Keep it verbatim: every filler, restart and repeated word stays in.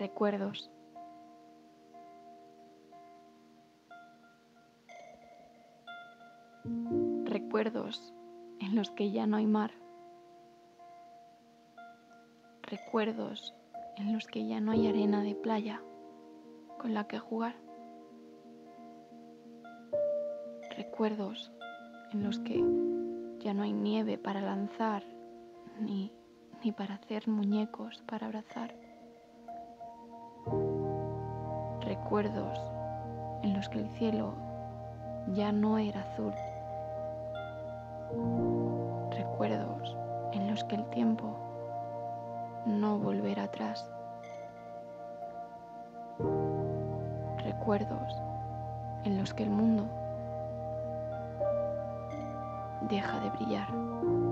Recuerdos. Recuerdos en los que ya no hay mar. Recuerdos en los que ya no hay arena de playa con la que jugar. Recuerdos en los que ya no hay nieve para lanzar ni, ni para hacer muñecos para abrazar. Recuerdos en los que el cielo ya no era azul. Recuerdos en los que el tiempo no volverá atrás. Recuerdos en los que el mundo deja de brillar.